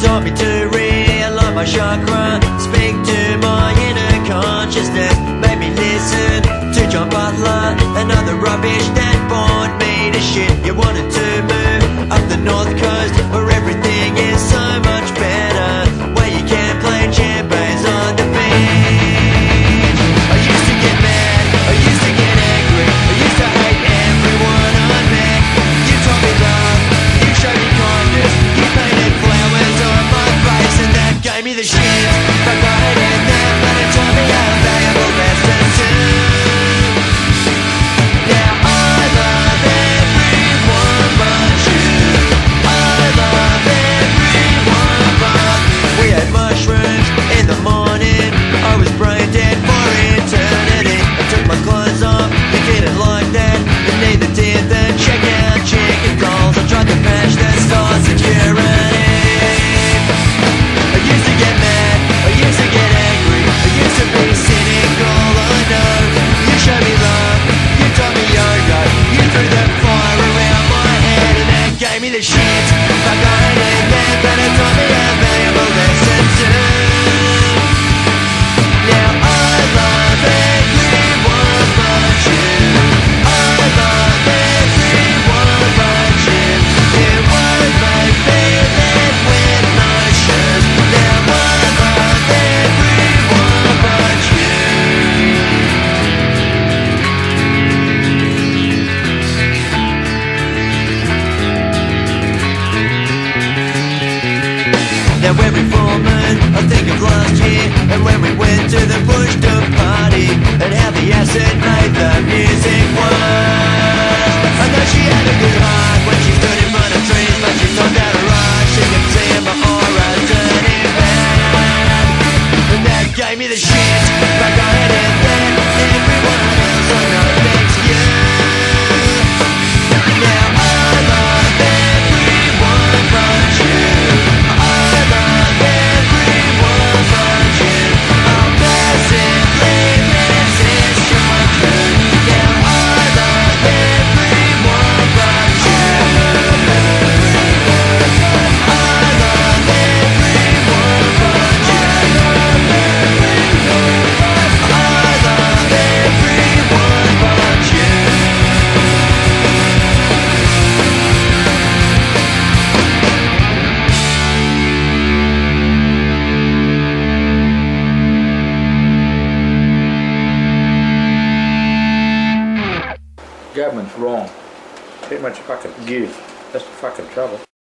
taught me to realign my chakra, speak to my inner consciousness, made me listen to John Butler and other rubbish that bored me to shit. You wanted to move up the north coast where everything is so much better, where you can play champagnes on the beach. I used to get mad, I used to get angry, I used to hate everyone I met. You taught me love, you showed me kindness, you painted flowers on my face, and that gave me the shit. But I hated that, but it taught me a valuable lesson too. Now I love everyone but you. I love everyone but we had mushrooms in the morning, I was brain dead for eternity. I took my clothes off, you didn't like that, and neither did the checkout chicken calls. I tried to patch the store security. I used to get mad, I used to get angry, I used to be cynical, I know. You showed me love, you taught me yoga, you threw the fire around my head, and that gave me the shit. Like I hated that, but it taught me a valuable lesson too. Now I love everyone but you. I love everyone but you. It was my feeling with no shoes. Now I love everyone but you. Now every full moon I think of last year, and when we went to the bush to party, and how the acid made the music work. I know she had a good heart when she stood in front of trees, but she thought that her eyes, she could see in my aura turning bad, and that gave me the shit. Like I had it then, everyone else I know thanks you. Now I love everyone but you. I love everyone but you. I'll massively miss this structure. Now I love everyone but you. I love everyone but you. I love everyone but you. Government's wrong. Too much fucking youth. That's the fucking trouble.